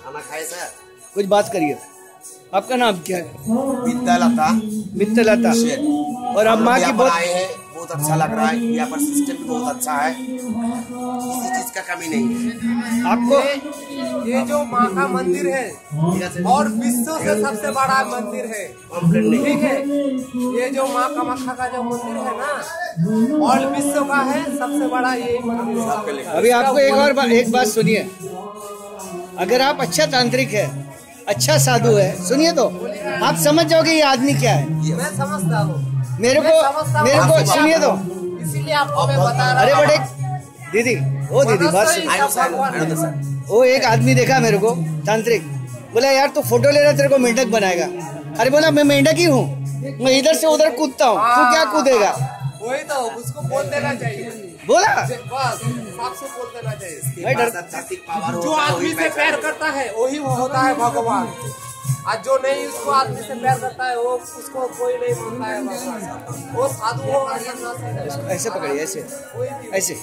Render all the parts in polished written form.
खाना खाए सर? कुछ बात करिए। आपका नाम क्या है? विद्यालता। विद्यालता। और अब माँ की बहुत आए हैं, बहुत अच्छा लग रहा है। यहाँ पर सिस्टम भी बहुत अच्छा है, किसी चीज का कमी नहीं है। आपको ये जो माँ का मंदिर है और विश्व से सबसे बड़ा मंदिर है, ठीक है। ये जो माँ कामाख्या का जो मंदिर है ना, और विश्व का है सबसे बड़ा यही मंदिर है। अभी आपको एक बात सुनिए। अगर आप अच्छा तांत्रिक है, अच्छा साधु है, सुनिए तो आप समझ जाओगे ये आदमी क्या है। मैं समझता हूँ, मेरे को सुनिए तो, इसीलिए आपको मैं बता रहा हूँ। अरे बड़े दीदी, ओ दीदी बात सुनिए। वो एक आदमी देखा मेरे को तांत्रिक, बोला यार तू फोटो ले रहा, तेरे को मेंढक बनाएगा। अरे बोला मैं मेंढक ही हूँ, मैं इधर से उधर कूदता हूँ, तू क्या कूदेगा? वही तो उसको बोल देना चाहिए, बोला बस आपसे बोल देना चाहिए। पावर जो आदमी से प्यार करता है वही वो होता है भगवान, और जो नहीं उसको आदमी से प्यार करता है वो उसको कोई नहीं मानता है भगवान। वो साधु हो ऐसे पकड़िए, ऐसे ऐसे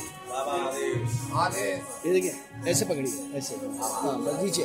आदेश। ये देखिए, ऐसे पकड़िए, ऐसे। हाँ बस नीचे।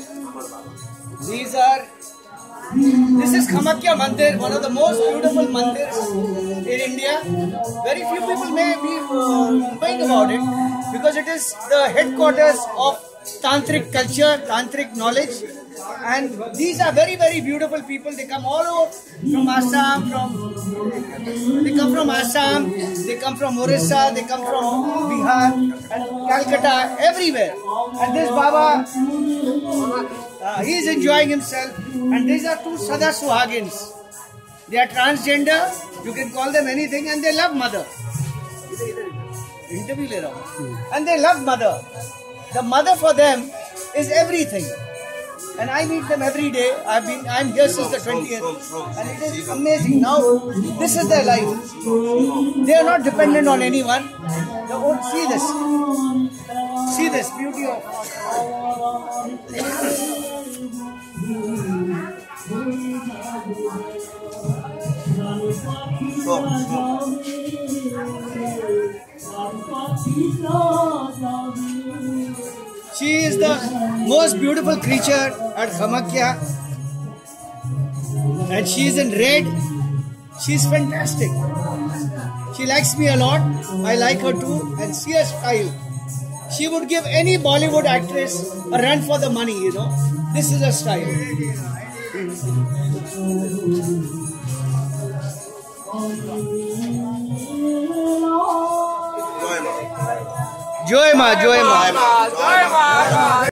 This is Kamakya Mandir, one of the most beautiful mandirs in India. Very few people may be knowing about it because it is the headquarters of tantric culture, tantric knowledge, and these are very, very beautiful people. They come all over from Assam, they come from Orissa, they come from Bihar and Calcutta, everywhere. And this Baba, he is enjoying himself. And these are two Sada Suhagins. They are transgender, you can call them anything, and they love mother. Interview le raha hu. And they love mother. The mother for them is everything. And I meet them every day. I'm here since the 20th. And it is amazing. Now, this is their life. They are not dependent on anyone. See this. See this beauty of. She is the most beautiful creature at Kamakya, and she is in red. She is fantastic. She likes me a lot. I like her too, and see her style. She would give any Bollywood actress a run for the money, you know. This is her style. Joy Ma, Joy Ma.